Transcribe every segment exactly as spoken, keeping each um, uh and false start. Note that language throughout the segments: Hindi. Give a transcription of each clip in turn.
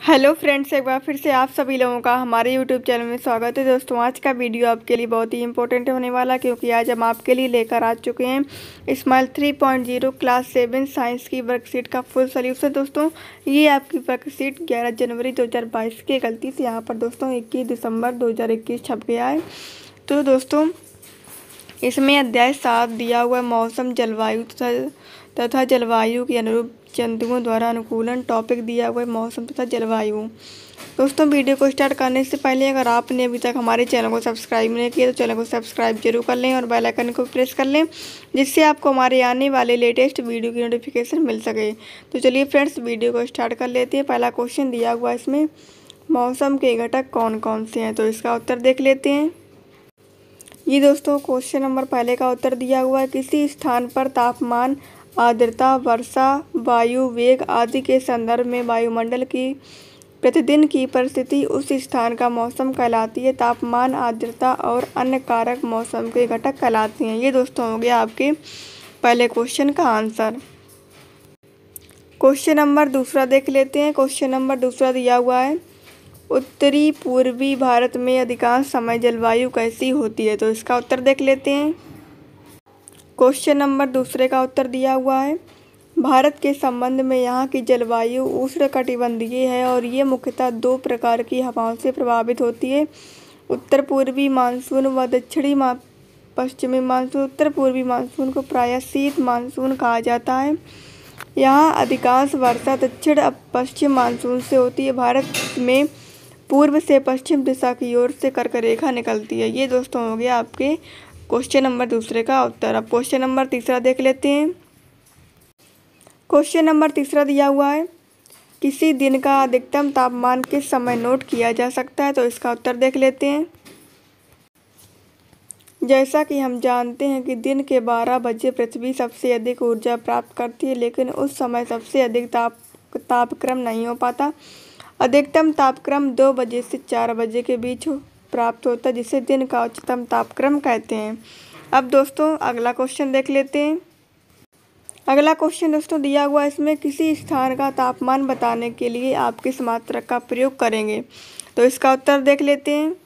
हेलो फ्रेंड्स, एक बार फिर से आप सभी लोगों का हमारे यूट्यूब चैनल में स्वागत है। दोस्तों, आज का वीडियो आपके लिए बहुत ही इंपॉर्टेंट होने वाला, क्योंकि आज हम आपके लिए लेकर आ चुके हैं smile three point zero class seven science की वर्कशीट का फुल सॉल्यूशन। दोस्तों, ये आपकी वर्कशीट ग्यारह जनवरी दो हज़ार बाईस की गलती से यहाँ पर दोस्तों इक्कीस दिसंबर दो हज़ार इक्कीस छप गया है। तो दोस्तों, इसमें अध्याय सात दिया हुआ मौसम, जलवायु तथा तथा जलवायु के अनुरूप जंतुओं द्वारा अनुकूलन। टॉपिक दिया हुआ है मौसम तथा जलवायु। दोस्तों, वीडियो को स्टार्ट करने से पहले अगर आपने अभी तक हमारे चैनल को सब्सक्राइब नहीं किया तो चैनल को सब्सक्राइब जरूर कर लें और बेल आइकन को प्रेस कर लें, जिससे आपको हमारे आने वाले लेटेस्ट वीडियो की नोटिफिकेशन मिल सके। तो चलिए फ्रेंड्स, वीडियो को स्टार्ट कर लेते हैं। पहला क्वेश्चन दिया हुआ है, इसमें मौसम के घटक कौन कौन से हैं, तो इसका उत्तर देख लेते हैं। ये दोस्तों क्वेश्चन नंबर पहले का उत्तर दिया हुआ है, किसी स्थान पर तापमान, आर्द्रता, वर्षा, वायु वेग आदि के संदर्भ में वायुमंडल की प्रतिदिन की परिस्थिति उस स्थान का मौसम कहलाती है। तापमान, आर्द्रता और अन्य कारक मौसम के घटक कहलाते हैं। ये दोस्तों हो गया आपके पहले क्वेश्चन का आंसर। क्वेश्चन नंबर दूसरा देख लेते हैं। क्वेश्चन नंबर दूसरा दिया हुआ है, उत्तरी पूर्वी भारत में अधिकांश समय जलवायु कैसी होती है, तो इसका उत्तर देख लेते हैं। क्वेश्चन नंबर दूसरे का उत्तर दिया हुआ है, भारत के संबंध में यहाँ की जलवायु उष्णकटिबंधीय है और ये मुख्यतः दो प्रकार की हवाओं से प्रभावित होती है, उत्तर पूर्वी मानसून व दक्षिणी मा पश्चिमी मानसून। उत्तर पूर्वी मानसून को प्रायः शीत मानसून कहा जाता है। यहाँ अधिकांश वर्षा दक्षिण पश्चिम मानसून से होती है। भारत में पूर्व से पश्चिम दिशा की ओर से कर्क रेखा निकलती है। ये दोस्तों हो गया आपके क्वेश्चन नंबर दूसरे का उत्तर। अब क्वेश्चन नंबर तीसरा देख लेते हैं। क्वेश्चन नंबर तीसरा दिया हुआ है, किसी दिन का अधिकतम तापमान किस समय नोट किया जा सकता है, तो इसका उत्तर देख लेते हैं। जैसा कि हम जानते हैं कि दिन के बारह बजे पृथ्वी सबसे अधिक ऊर्जा प्राप्त करती है, लेकिन उस समय सबसे अधिक ताप तापक्रम नहीं हो पाता। अधिकतम तापक्रम दो बजे से चार बजे के बीच प्राप्त होता है, जिसे दिन का उच्चतम तापक्रम कहते हैं। अब दोस्तों अगला क्वेश्चन देख लेते हैं। अगला क्वेश्चन दोस्तों दिया हुआ है, इसमें किसी स्थान का तापमान बताने के लिए आप किस मात्रक का प्रयोग करेंगे, तो इसका उत्तर देख लेते हैं।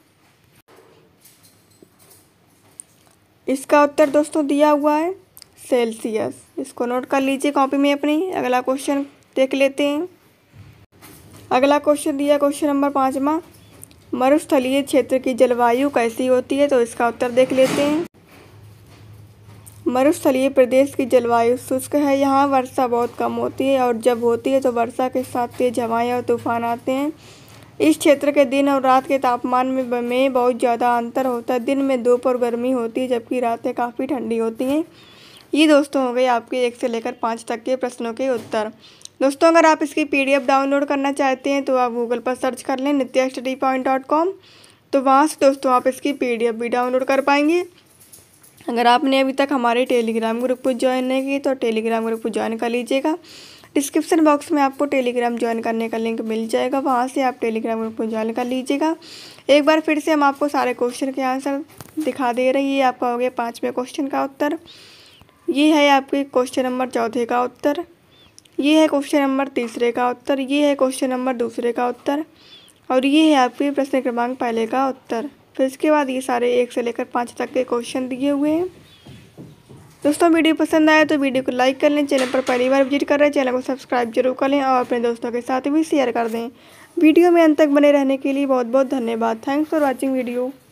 इसका उत्तर दोस्तों दिया हुआ है सेल्सियस। इसको नोट कर लीजिए कॉपी में अपनी। अगला क्वेश्चन देख लेते हैं। अगला क्वेश्चन दिया क्वेश्चन नंबर पाँचवा, मरुस्थलीय क्षेत्र की जलवायु कैसी होती है, तो इसका उत्तर देख लेते हैं। मरुस्थलीय प्रदेश की जलवायु शुष्क है। यहाँ वर्षा बहुत कम होती है और जब होती है तो वर्षा के साथ तेज हवाएं और तूफान आते हैं। इस क्षेत्र के दिन और रात के तापमान में में बहुत ज़्यादा अंतर होता है। दिन में दोपहर गर्मी होती है जबकि रातें काफ़ी ठंडी होती हैं। ये दोस्तों हो गए आपके एक से लेकर पाँच तक के प्रश्नों के उत्तर। दोस्तों, अगर आप इसकी पीडीएफ डाउनलोड करना चाहते हैं तो आप गूगल पर सर्च कर लें Nitya study point dot com, तो वहाँ से दोस्तों आप इसकी पीडीएफ भी डाउनलोड कर पाएंगे। अगर आपने अभी तक हमारे टेलीग्राम ग्रुप को ज्वाइन नहीं की तो टेलीग्राम ग्रुप को ज्वाइन कर लीजिएगा। डिस्क्रिप्शन बॉक्स में आपको टेलीग्राम ज्वाइन करने का लिंक मिल जाएगा, वहाँ से आप टेलीग्राम ग्रुप को ज्वाइन कर लीजिएगा। एक बार फिर से हम आपको सारे क्वेश्चन के आंसर दिखा दे रही है। आपका हो गया पाँचवें क्वेश्चन का उत्तर, ये है आपके क्वेश्चन नंबर चौथे का उत्तर, ये है क्वेश्चन नंबर तीसरे का उत्तर, ये है क्वेश्चन नंबर दूसरे का उत्तर और ये है आपके प्रश्न क्रमांक पहले का उत्तर। फिर इसके बाद ये सारे एक से लेकर पाँच तक के क्वेश्चन दिए हुए हैं। दोस्तों, वीडियो पसंद आया तो वीडियो को लाइक कर लें। चैनल पर पहली बार विजिट कर रहे हैं चैनल को सब्सक्राइब जरूर कर लें और अपने दोस्तों के साथ भी शेयर कर दें। वीडियो में अंत तक बने रहने के लिए बहुत बहुत धन्यवाद। Thanks for watching video.